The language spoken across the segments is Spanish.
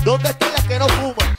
¿Dónde están las que no fuman?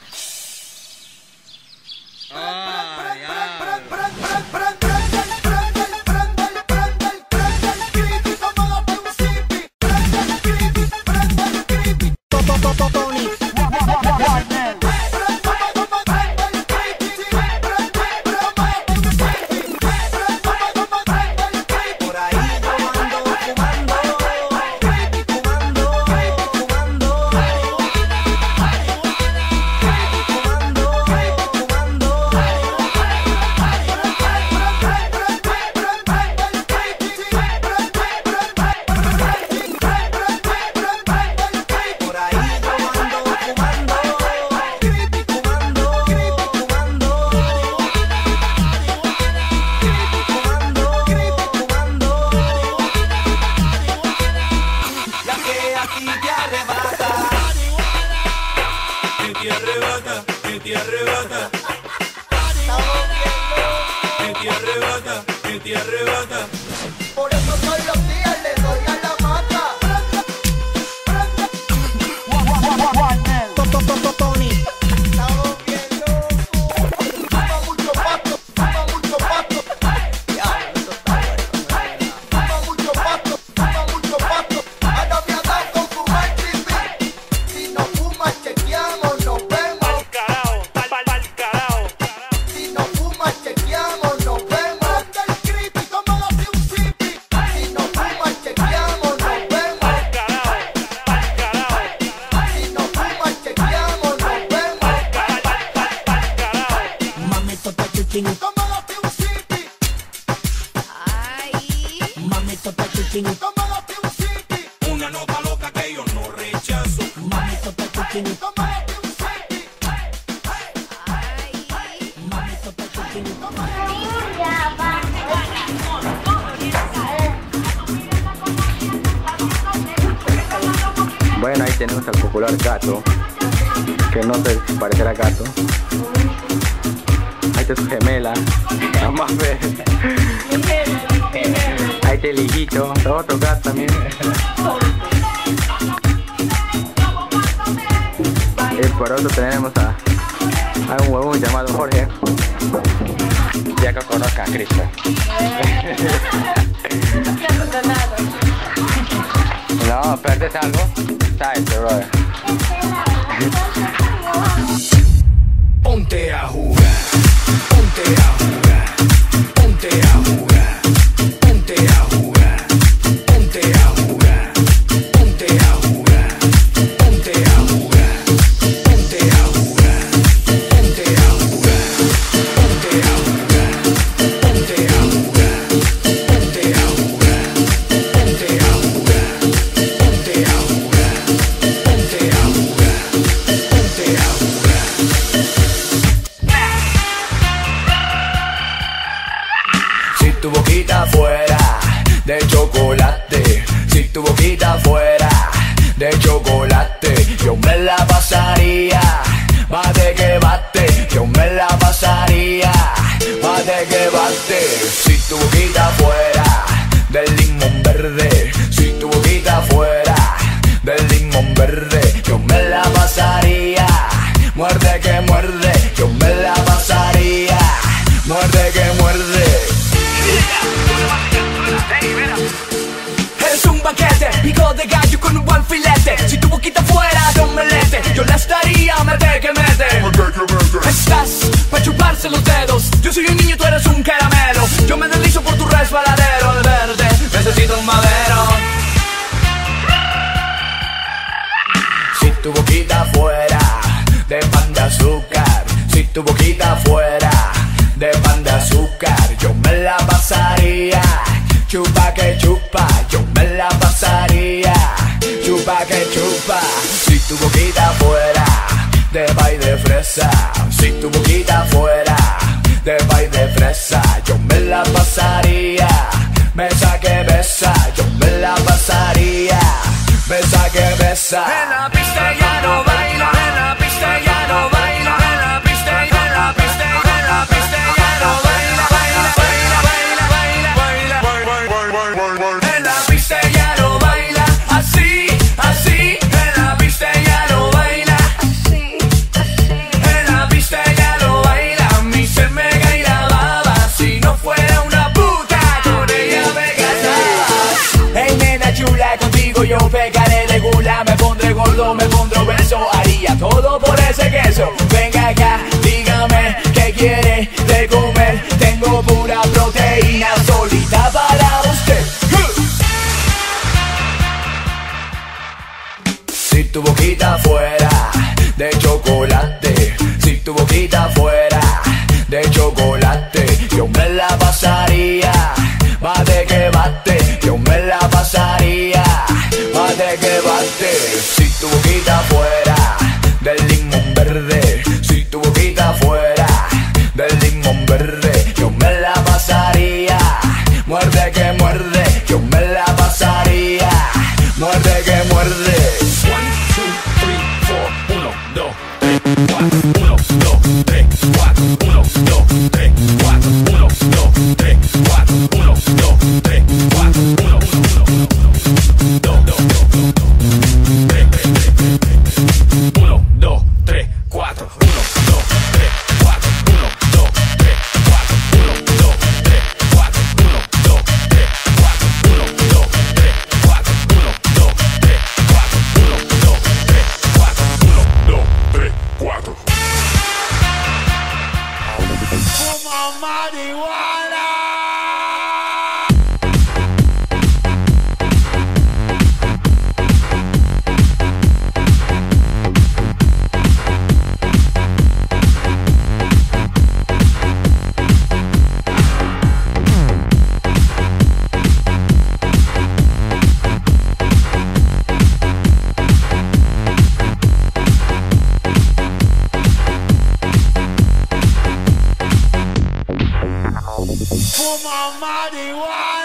Te arrebata. Por eso todos los días le doy a la mata. Tony. Estamos bien locos. Fuma mucho pasto, fuma mucho pasto. Diablo, esto está bueno. Fuma mucho pasto, fuma mucho pasto. Ahora me ha dado con fumar creepy. Si no fumas, chequeamos, nos vemos. Pa'l carajo, pa'l carajo. Si no fumas, chequeamos, nos vemos. Del creepy, tómate un sipi. Si no fumas, chequeamos, nos vemos. Pa'l carajo, pa'l carajo. Si no fumas, chequeamos, nos vemos. Pa'l carajo. Mami, topa chuchín, Tómate un sipi. mami, topa chuchín, Tómate un sipi. Una nota loca que yo no rechazo. mami, topa chuchín, Tómate un sipi. mami, topa chuchín. Bueno, ahí tenemos al popular gato, que no se parecerá gato. Ahí está su gemela, la más ver. Ahí está el hijito, otro gato también. Y por otro tenemos a un huevón llamado Jorge. Ya que conozcan a Cristo. No, ¿perdes algo? ¿Sabes, brother? Ponte a jugar, ponte a jugar, ponte a jugar, ponte a jugar, ponte a jugar, ponte a jugar, ponte a jugar, ponte a jugar, ponte a jugar, ponte a jugar, ponte a jugar, ponte a jugar, ponte a jugar, ponte a jugar, ponte a jugar, ponte a jugar. Si tu boquita fuera de chocolate, si tu boquita fuera de chocolate, yo me la pasaría, bate que bate, yo me la pasaría, bate que bate. Si tu boquita fuera del limón verde, si tu boquita fuera del limón verde, yo me la pasaría, muerde que muerde, yo me la pasaría, muerde que muerde. Es un banquete, pico de gallo con un buen filete. Si tu boquita fuera de un melete, yo la estaría, mete que mete. Estás pa' chuparse los dedos. Yo soy un niño, tú eres un caramelo. Yo me deslizo por tu resbaladero de verde. Necesito un madero. Si tu boquita fuera de pan de azúcar, si tu boquita fuera de pan de azúcar, yo me la pasaría, chupa que chupa, yo me la pasaría, chupa que chupa. Si tu boquita fuera de pay de fresa, si tu boquita fuera de pay de fresa, yo me la pasaría, besa que besa, yo me la pasaría, besa que besa. En la pista ya no baila, en la pista ya no baila, en la pista, en la pista, en la pista ya no baila, baila, baila, baila, baila, baila. En la pista ya no baila, así, así, en la pista ya no baila. ese queso. Venga acá, dígame qué quiere de comer. Tengo pura proteína solita para usted. Si tu boquita fuera de chocolate, si tu boquita fuera de chocolate, yo me la pasaría, bate que bate, yo me la pasaría, bate que bate. Si tu boquita fuera del limón verde, si tu boquita fuera del limón verde, yo me la pasaría, muerde que muerde, yo me la pasaría, muerde que muerde. 1, 2, 3, 4, 1, 2, 3, 4, 1, 2, 3, 4, 1, 2, 3, 4, 1, 2, 3, 4, 1, 2, 3, 4, 1, 2, 3, 4, 1, 2, 3, 4, 1, 2, 3, 4, 1, 2, 3, 4, 1, 2, 3, 4, 1, 2, 3, 4, 1, 2, 3, 4. Fuma marihuana. Fuma marihuana.